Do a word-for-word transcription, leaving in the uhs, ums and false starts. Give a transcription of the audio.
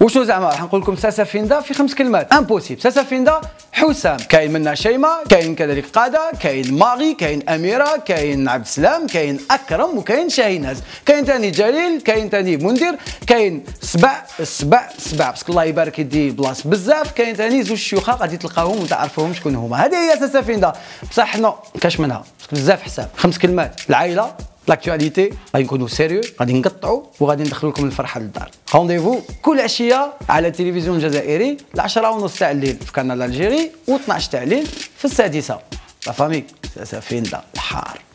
وشنو زعما راح نقول لكم ساسافيندا في خمس كلمات امبوسيبل. ساسافيندا حسام، كاين منا شيماء، كاين كذلك قاده، كاين ماغي، كاين اميره، كاين عبد السلام، كاين اكرم، وكاين شاهيناز، كاين ثاني جليل، كاين ثاني منذر، كاين سبع سبع سبع باسكو الله يبارك يدي بلاص بزاف، كاين ثاني زوج شيوخه غادي تلقاوهم وتعرفوهم شكون هما. هذه هي ساسافيندا بصح نو كاش منها بزاف حساب. خمس كلمات: العائله، لاكتواليتي، غادي نكونوا سيريو، غادي نقطعوا وغادي ندخلوا لكم الفرحه للدار. رونديفو كل عشيه على التلفزيون الجزائري العشرة ونص تاع الليل في قناه الجيري و اثناش تاع الليل في السادسه. لا فامي ساسافيندا الحار.